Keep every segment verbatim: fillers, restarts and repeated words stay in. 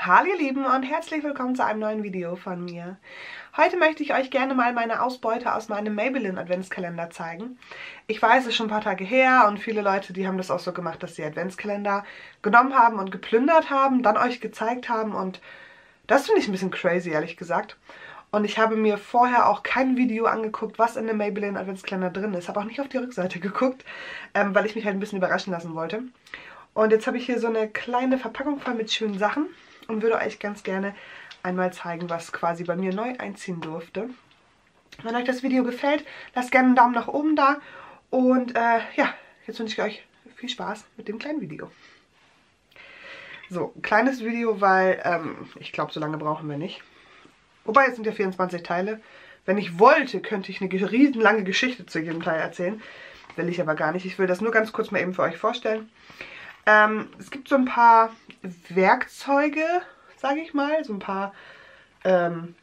Hallo ihr Lieben und herzlich willkommen zu einem neuen Video von mir. Heute möchte ich euch gerne mal meine Ausbeute aus meinem Maybelline Adventskalender zeigen. Ich weiß, es ist schon ein paar Tage her und viele Leute, die haben das auch so gemacht, dass sie Adventskalender genommen haben und geplündert haben, dann euch gezeigt haben und das finde ich ein bisschen crazy, ehrlich gesagt. Und ich habe mir vorher auch kein Video angeguckt, was in dem Maybelline Adventskalender drin ist. Habe auch nicht auf die Rückseite geguckt, ähm, weil ich mich halt ein bisschen überraschen lassen wollte. Und jetzt habe ich hier so eine kleine Verpackung voll mit schönen Sachen und würde euch ganz gerne einmal zeigen, was quasi bei mir neu einziehen durfte. Wenn euch das Video gefällt, lasst gerne einen Daumen nach oben da. Und äh, ja, jetzt wünsche ich euch viel Spaß mit dem kleinen Video. So, ein kleines Video, weil ähm, ich glaube, so lange brauchen wir nicht. Wobei, es sind ja vierundzwanzig Teile. Wenn ich wollte, könnte ich eine riesenlange Geschichte zu jedem Teil erzählen. Will ich aber gar nicht. Ich will das nur ganz kurz mal eben für euch vorstellen. Ähm, es gibt so ein paar Werkzeuge, sage ich mal. So ein paar ähm,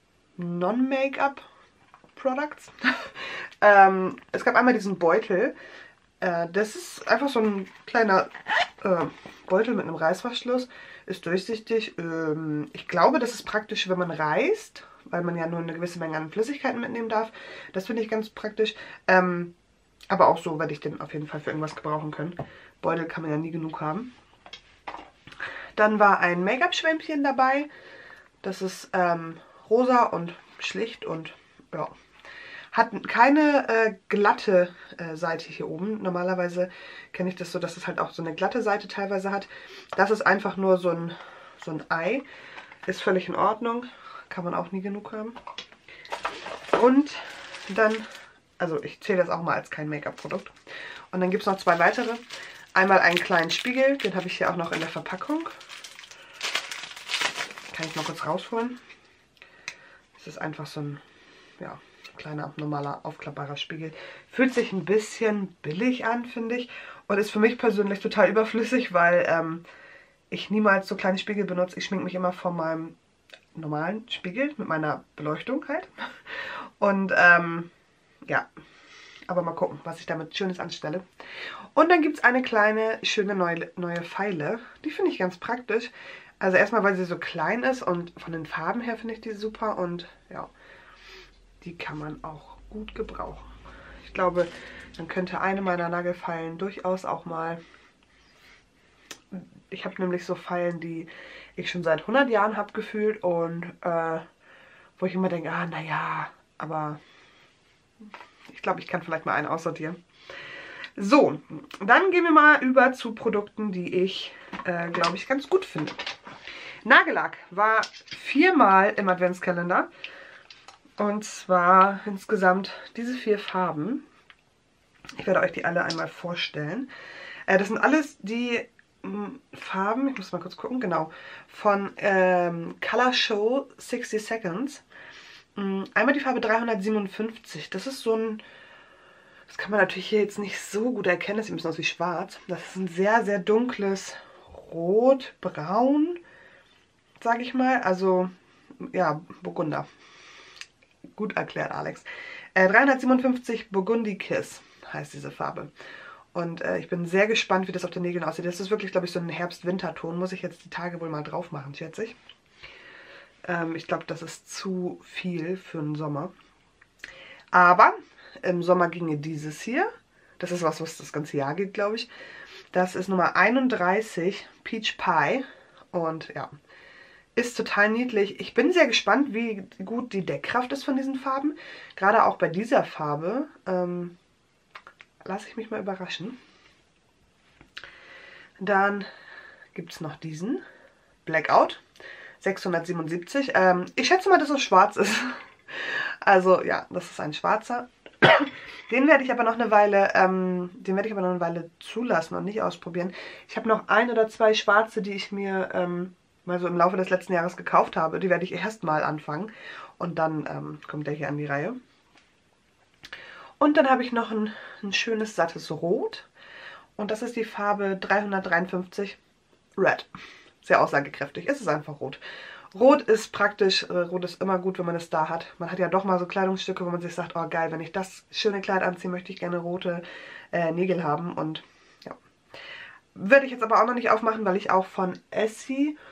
Non-Make-up-Products. ähm, es gab einmal diesen Beutel. Äh, das ist einfach so ein kleiner äh, Beutel mit einem Reißverschluss. Ist durchsichtig. Ähm, ich glaube, das ist praktisch, wenn man reist, weil man ja nur eine gewisse Menge an Flüssigkeiten mitnehmen darf. Das finde ich ganz praktisch. Ähm, aber auch so werde ich den auf jeden Fall für irgendwas gebrauchen können. Beutel kann man ja nie genug haben. Dann war ein Make-up-Schwämmchen dabei. Das ist ähm, rosa und schlicht und ja, hat keine äh, glatte äh, Seite hier oben. Normalerweise kenne ich das so, dass es halt auch so eine glatte Seite teilweise hat. Das ist einfach nur so ein, so ein Ei. Ist völlig in Ordnung. Kann man auch nie genug haben. Und dann, also ich zähle das auch mal als kein Make-up-Produkt. Und dann gibt es noch zwei weitere. Einmal einen kleinen Spiegel, den habe ich hier auch noch in der Verpackung. Kann ich mal kurz rausholen. Das ist einfach so ein, ja, kleiner, normaler, aufklappbarer Spiegel. Fühlt sich ein bisschen billig an, finde ich. Und ist für mich persönlich total überflüssig, weil ähm, ich niemals so kleine Spiegel benutze. Ich schminke mich immer vor meinem normalen Spiegel mit meiner Beleuchtung halt. Und ähm, ja, aber mal gucken, was ich damit Schönes anstelle. Und dann gibt es eine kleine, schöne neue, neue Feile. Die finde ich ganz praktisch. Also erstmal, weil sie so klein ist und von den Farben her finde ich die super. Und ja, die kann man auch gut gebrauchen. Ich glaube, dann könnte eine meiner Nagelfeilen durchaus auch mal... Ich habe nämlich so Feilen, die ich schon seit hundert Jahren habe gefühlt. Und äh, wo ich immer denke, ah, naja, aber... Ich glaube, ich kann vielleicht mal einen aussortieren. So, dann gehen wir mal über zu Produkten, die ich, äh, glaube ich, ganz gut finde. Nagellack war viermal im Adventskalender. Und zwar insgesamt diese vier Farben. Ich werde euch die alle einmal vorstellen. Äh, das sind alles die mh, Farben, ich muss mal kurz gucken, genau, von ähm, Color Show sixty Seconds. Einmal die Farbe dreihundertsiebenundfünfzig. Das ist so ein, das kann man natürlich hier jetzt nicht so gut erkennen, das sieht ein bisschen aus wie schwarz. Das ist ein sehr, sehr dunkles Rot-Braun, sage ich mal. Also, ja, Burgunder. Gut erklärt, Alex. Äh, dreihundertsiebenundfünfzig Burgundy Kiss heißt diese Farbe. Und äh, ich bin sehr gespannt, wie das auf den Nägeln aussieht. Das ist wirklich, glaube ich, so ein Herbst-Winter-Ton. Muss ich jetzt die Tage wohl mal drauf machen, schätze ich. Ich glaube, das ist zu viel für den Sommer. Aber im Sommer ginge dieses hier. Das ist was, was das ganze Jahr geht, glaube ich. Das ist Nummer einunddreißig, Peach Pie. Und ja, ist total niedlich. Ich bin sehr gespannt, wie gut die Deckkraft ist von diesen Farben. Gerade auch bei dieser Farbe. Ähm, lasse ich mich mal überraschen. Dann gibt es noch diesen Blackout. sechshundertsiebenundsiebzig. Ähm, ich schätze mal, dass es schwarz ist. Also ja, das ist ein schwarzer. Den werde ich aber noch eine Weile, ähm, den werde ich aber noch eine Weile zulassen und nicht ausprobieren. Ich habe noch ein oder zwei schwarze, die ich mir ähm, mal so im Laufe des letzten Jahres gekauft habe. Die werde ich erst mal anfangen. Und dann ähm, kommt der hier an die Reihe. Und dann habe ich noch ein, ein schönes sattes Rot. Und das ist die Farbe dreihundertdreiundfünfzig Red. Sehr aussagekräftig. Es ist einfach rot. Rot ist praktisch, äh, Rot ist immer gut, wenn man es da hat. Man hat ja doch mal so Kleidungsstücke, wo man sich sagt, oh geil, wenn ich das schöne Kleid anziehe, möchte ich gerne rote äh, Nägel haben. Und ja, werde ich jetzt aber auch noch nicht aufmachen, weil ich auch von Essie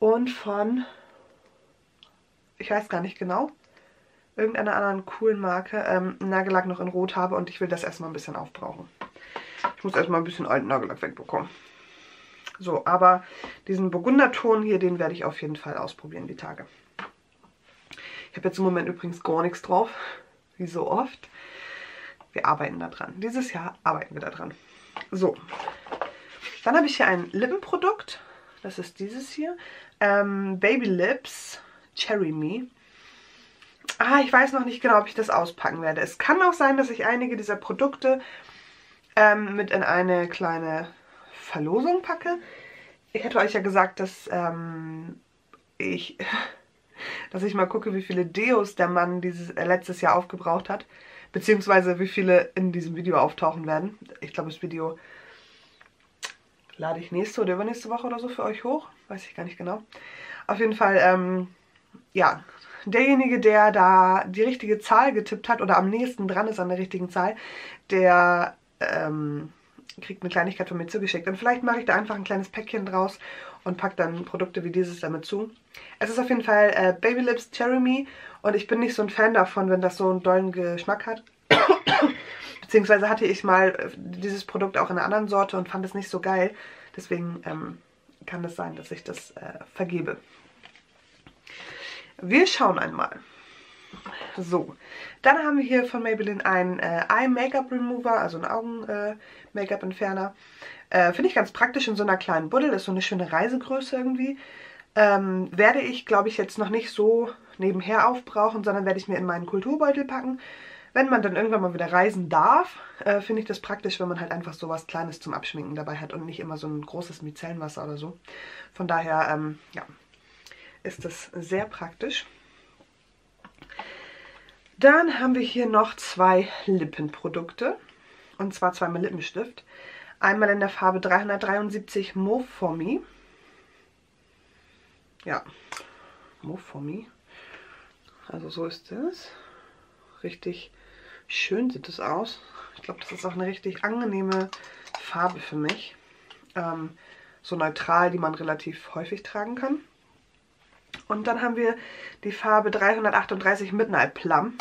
und von, ich weiß gar nicht genau, irgendeiner anderen coolen Marke ähm, Nagellack noch in Rot habe und ich will das erstmal ein bisschen aufbrauchen. Ich muss erstmal ein bisschen alten Nagellack wegbekommen. So, aber diesen Burgunderton hier, den werde ich auf jeden Fall ausprobieren die Tage. Ich habe jetzt im Moment übrigens gar nichts drauf, wie so oft. Wir arbeiten da dran. Dieses Jahr arbeiten wir da dran. So, dann habe ich hier ein Lippenprodukt. Das ist dieses hier. Ähm, Baby Lips Cherry Me. Ah, ich weiß noch nicht genau, ob ich das auspacken werde. Es kann auch sein, dass ich einige dieser Produkte ähm, mit in eine kleine Verlosung packe. Ich hätte euch ja gesagt, dass ähm, ich, dass ich mal gucke, wie viele Deos der Mann dieses äh, letztes Jahr aufgebraucht hat. Beziehungsweise wie viele in diesem Video auftauchen werden. Ich glaube, das Video lade ich nächste oder übernächste Woche oder so für euch hoch. Weiß ich gar nicht genau. Auf jeden Fall, ähm, ja, derjenige, der da die richtige Zahl getippt hat oder am nächsten dran ist an der richtigen Zahl, der ähm, kriegt eine Kleinigkeit von mir zugeschickt. Und vielleicht mache ich da einfach ein kleines Päckchen draus und packe dann Produkte wie dieses damit zu. Es ist auf jeden Fall äh, Baby Lips Cherry Me und ich bin nicht so ein Fan davon, wenn das so einen dollen Geschmack hat. Beziehungsweise hatte ich mal dieses Produkt auch in einer anderen Sorte und fand es nicht so geil. Deswegen ähm, kann es sein, dass ich das äh, vergebe. Wir schauen einmal. So, dann haben wir hier von Maybelline einen äh, Eye Makeup Remover, also einen Augen-Make-up-Entferner. Äh, äh, Finde ich ganz praktisch in so einer kleinen Buddel, ist so eine schöne Reisegröße irgendwie. Ähm, werde ich, glaube ich, jetzt noch nicht so nebenher aufbrauchen, sondern werde ich mir in meinen Kulturbeutel packen. Wenn man dann irgendwann mal wieder reisen darf, äh, finde ich das praktisch, wenn man halt einfach so was Kleines zum Abschminken dabei hat und nicht immer so ein großes Micellenwasser oder so. Von daher, ähm, ja, ist das sehr praktisch. Dann haben wir hier noch zwei Lippenprodukte. Und zwar zweimal Lippenstift. Einmal in der Farbe dreihundertdreiundsiebzig Mauve for Me. Ja, Mauve for Me. Also so ist es. Richtig schön sieht es aus. Ich glaube, das ist auch eine richtig angenehme Farbe für mich. Ähm, so neutral, die man relativ häufig tragen kann. Und dann haben wir die Farbe dreihundertachtunddreißig Midnight Plum.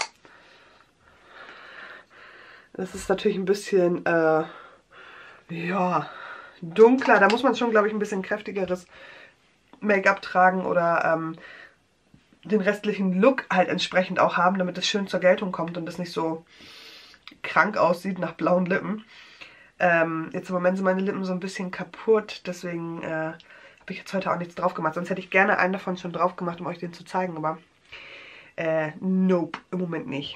Das ist natürlich ein bisschen, äh, ja, dunkler. Da muss man schon, glaube ich, ein bisschen kräftigeres Make-up tragen oder ähm, den restlichen Look halt entsprechend auch haben, damit es schön zur Geltung kommt und es nicht so krank aussieht nach blauen Lippen. Ähm, jetzt im Moment sind meine Lippen so ein bisschen kaputt, deswegen äh, habe ich jetzt heute auch nichts drauf gemacht. Sonst hätte ich gerne einen davon schon drauf gemacht, um euch den zu zeigen, aber äh, nope, im Moment nicht.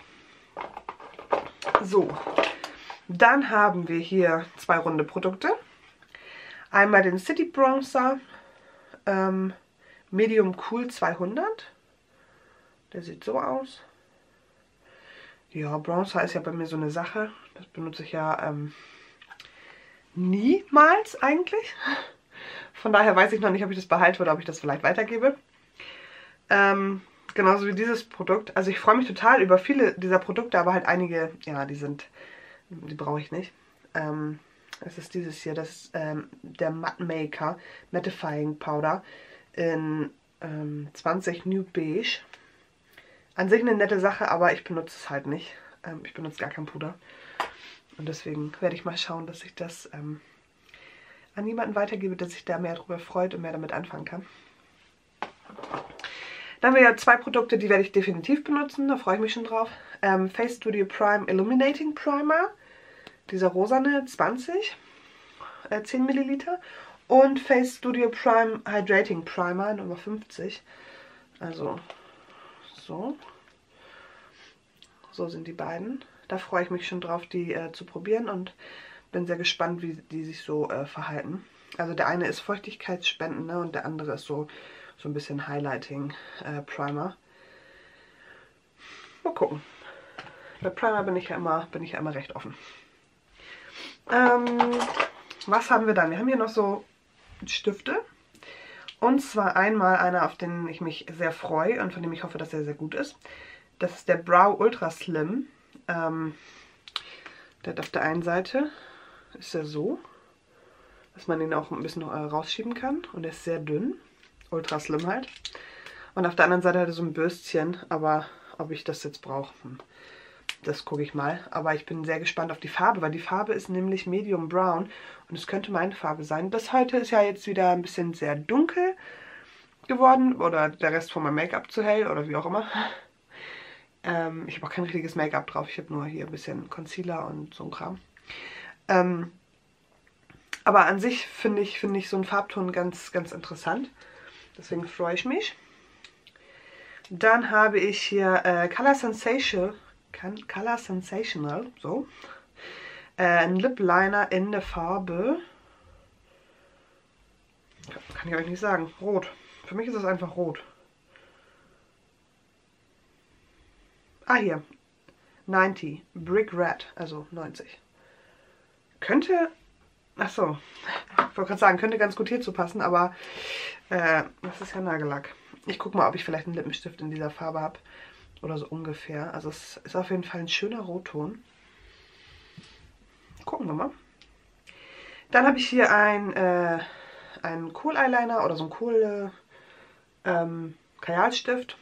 So, dann haben wir hier zwei runde Produkte. Einmal den City Bronzer ähm, Medium Cool zweihundert. Der sieht so aus. Ja, Bronzer ist ja bei mir so eine Sache. Das benutze ich ja ähm, niemals eigentlich. Von daher weiß ich noch nicht, ob ich das behalte oder ob ich das vielleicht weitergebe. Ähm, genauso wie dieses Produkt. Also ich freue mich total über viele dieser Produkte, aber halt einige, ja, die sind, die brauche ich nicht. Ähm, es ist dieses hier, das ist ähm, der Matte Maker Mattifying Powder in ähm, zwanzig Nude Beige. An sich eine nette Sache, aber ich benutze es halt nicht. Ähm, ich benutze gar kein Puder. Und deswegen werde ich mal schauen, dass ich das ähm, an jemanden weitergebe, der sich da mehr darüber freut und mehr damit anfangen kann. Dann haben wir ja zwei Produkte, die werde ich definitiv benutzen. Da freue ich mich schon drauf. Ähm, Face Studio Prime Illuminating Primer. Dieser rosane zwanzig, äh, zehn Milliliter. Und Face Studio Prime Hydrating Primer Nummer fünfzig. Also so. So sind die beiden. Da freue ich mich schon drauf, die äh, zu probieren und bin sehr gespannt, wie die sich so äh, verhalten. Also der eine ist Feuchtigkeitsspenden, ne, und der andere ist so, so ein bisschen Highlighting äh, Primer. Mal gucken. Bei Primer bin ich ja immer, bin ich ja immer recht offen. Ähm, was haben wir dann? Wir haben hier noch so Stifte. Und zwar einmal einer, auf den ich mich sehr freue und von dem ich hoffe, dass er sehr gut ist. Das ist der Brow Ultra Slim. Ähm, der hat auf der einen Seite, ist er so, dass man ihn auch ein bisschen äh, rausschieben kann. Und er ist sehr dünn ultra slim halt. Und auf der anderen Seite hat er so ein Bürstchen, aber ob ich das jetzt brauche, das gucke ich mal. Aber ich bin sehr gespannt auf die Farbe, weil die Farbe ist nämlich Medium Brown und es könnte meine Farbe sein. Das heute ist ja jetzt wieder ein bisschen sehr dunkel geworden oder der Rest von meinem Make-up zu hell oder wie auch immer. Ähm, ich habe auch kein richtiges Make-up drauf, ich habe nur hier ein bisschen Concealer und so ein Kram. Ähm, aber an sich finde ich, finde ich so einen Farbton ganz, ganz interessant. Deswegen freue ich mich. Dann habe ich hier äh, Color Sensation, Color Sensational, so. Äh, ein Lip Liner in der Farbe, kann ich euch nicht sagen, rot. Für mich ist es einfach rot. Ah, hier, neunzig, Brick Red, also neunzig. Könnte, achso, ich wollte gerade sagen, könnte ganz gut hierzu passen, aber äh, das ist ja Nagellack. Ich gucke mal, ob ich vielleicht einen Lippenstift in dieser Farbe habe. Oder so ungefähr. Also es ist auf jeden Fall ein schöner Rotton. Gucken wir mal. Dann habe ich hier ein, äh, einen Kohl Eyeliner oder so einen Kohl ähm, Kajalstift.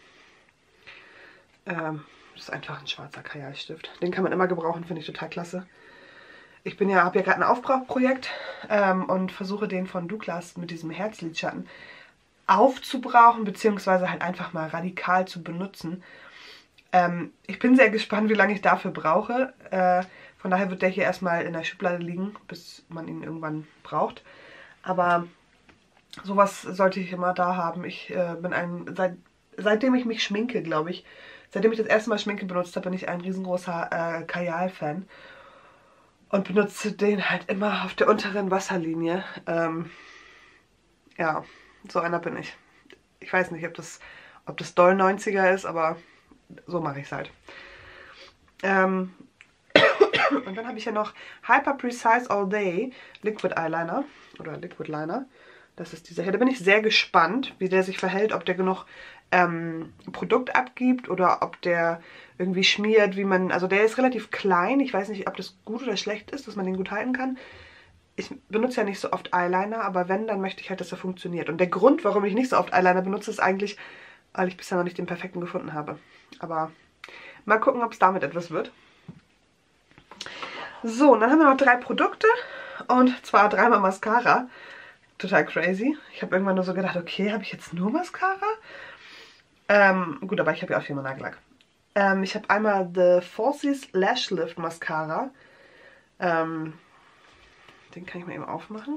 Ähm, das ist einfach ein schwarzer Kajalstift. Den kann man immer gebrauchen, finde ich total klasse. Ich bin ja, habe ja gerade ein Aufbrauchprojekt ähm, und versuche den von Douglas mit diesem Herzlidschatten aufzubrauchen, beziehungsweise halt einfach mal radikal zu benutzen. Ähm, ich bin sehr gespannt, wie lange ich dafür brauche. Äh, von daher wird der hier erstmal in der Schublade liegen, bis man ihn irgendwann braucht. Aber sowas sollte ich immer da haben. Ich äh, bin ein, seit, seitdem ich mich schminke, glaube ich, seitdem ich das erste Mal Schminke benutzt habe, bin ich ein riesengroßer äh, Kajal-Fan. Und benutze den halt immer auf der unteren Wasserlinie. Ähm, ja, so einer bin ich. Ich weiß nicht, ob das, ob das doll neunziger ist, aber so mache ich es halt. Ähm, und dann habe ich ja noch Hyper Precise All Day Liquid Eyeliner oder Liquid Liner. Das ist dieser hier. Da bin ich sehr gespannt, wie der sich verhält, ob der genug ähm, Produkt abgibt oder ob der irgendwie schmiert, wie man... Also der ist relativ klein. Ich weiß nicht, ob das gut oder schlecht ist, dass man den gut halten kann. Ich benutze ja nicht so oft Eyeliner, aber wenn, dann möchte ich halt, dass er funktioniert. Und der Grund, warum ich nicht so oft Eyeliner benutze, ist eigentlich, weil ich bisher noch nicht den perfekten gefunden habe. Aber mal gucken, ob es damit etwas wird. So, und dann haben wir noch drei Produkte und zwar dreimal Mascara. Total crazy. Ich habe irgendwann nur so gedacht, okay, habe ich jetzt nur Mascara? Ähm, gut, aber ich habe ja auch viel Nagellack. Ähm, ich habe einmal The Falsies Lash Lift Mascara. Ähm... Den kann ich mal eben aufmachen.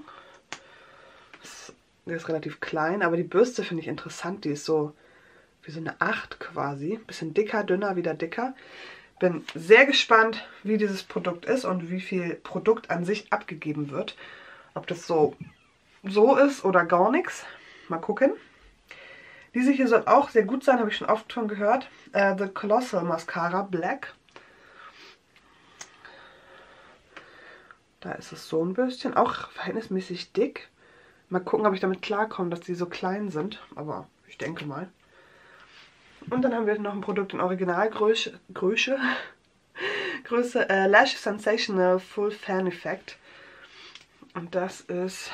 Der ist relativ klein, aber die Bürste finde ich interessant. Die ist so wie so eine acht quasi. Bisschen dicker, dünner, wieder dicker. Bin sehr gespannt, wie dieses Produkt ist und wie viel Produkt an sich abgegeben wird. Ob das so, so ist oder gar nichts. Mal gucken. Diese hier soll auch sehr gut sein, habe ich schon oft schon gehört. Äh, The Colossal Mascara Black. Da ist es so ein Bürstchen, auch verhältnismäßig dick. Mal gucken, ob ich damit klarkomme, dass die so klein sind. Aber ich denke mal. Und dann haben wir noch ein Produkt in Originalgröße. Größe. Größe äh, Lash Sensational Full Fan Effect. Und das ist...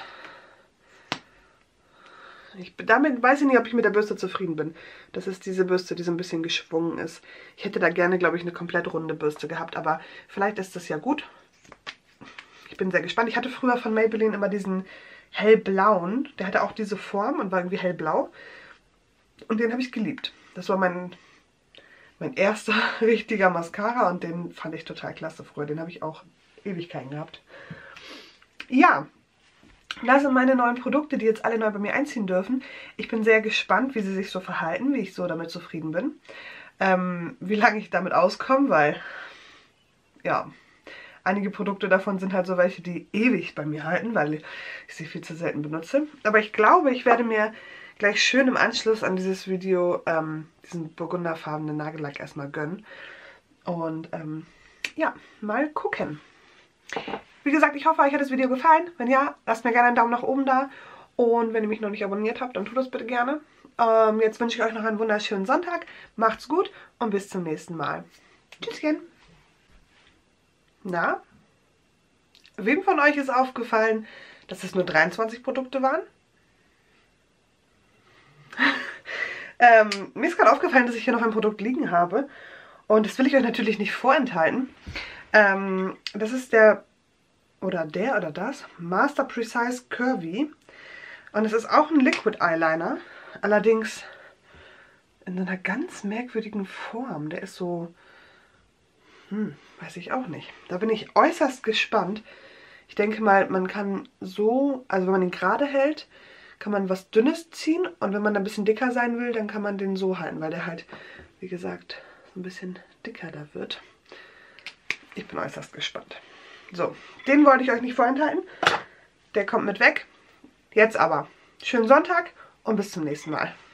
Ich, damit weiß ich nicht, ob ich mit der Bürste zufrieden bin. Das ist diese Bürste, die so ein bisschen geschwungen ist. Ich hätte da gerne, glaube ich, eine komplett runde Bürste gehabt. Aber vielleicht ist das ja gut. Ich bin sehr gespannt. Ich hatte früher von Maybelline immer diesen hellblauen. Der hatte auch diese Form und war irgendwie hellblau. Und den habe ich geliebt. Das war mein, mein erster richtiger Mascara und den fand ich total klasse früher. Den habe ich auch Ewigkeiten gehabt. Ja, das sind meine neuen Produkte, die jetzt alle neu bei mir einziehen dürfen. Ich bin sehr gespannt, wie sie sich so verhalten, wie ich so damit zufrieden bin. Ähm, wie lange ich damit auskomme, weil, ja... Einige Produkte davon sind halt so welche, die ewig bei mir halten, weil ich sie viel zu selten benutze. Aber ich glaube, ich werde mir gleich schön im Anschluss an dieses Video ähm, diesen burgunderfarbenen Nagellack erstmal gönnen. Und ähm, ja, mal gucken. Wie gesagt, ich hoffe, euch hat das Video gefallen. Wenn ja, lasst mir gerne einen Daumen nach oben da. Und wenn ihr mich noch nicht abonniert habt, dann tut das bitte gerne. Ähm, jetzt wünsche ich euch noch einen wunderschönen Sonntag. Macht's gut und bis zum nächsten Mal. Tschüsschen. Na, wem von euch ist aufgefallen, dass es nur dreiundzwanzig Produkte waren? Ähm, mir ist gerade aufgefallen, dass ich hier noch ein Produkt liegen habe. Und das will ich euch natürlich nicht vorenthalten. Ähm, das ist der, oder der oder das, Master Precise Curvy. Und es ist auch ein Liquid Eyeliner. Allerdings in einer ganz merkwürdigen Form. Der ist so, hm, weiß ich auch nicht. Da bin ich äußerst gespannt. Ich denke mal, man kann so, also wenn man ihn gerade hält, kann man was Dünnes ziehen. Und wenn man ein bisschen dicker sein will, dann kann man den so halten, weil der halt, wie gesagt, so ein bisschen dicker da wird. Ich bin äußerst gespannt. So, den wollte ich euch nicht vorenthalten. Der kommt mit weg. Jetzt aber. Schönen Sonntag und bis zum nächsten Mal.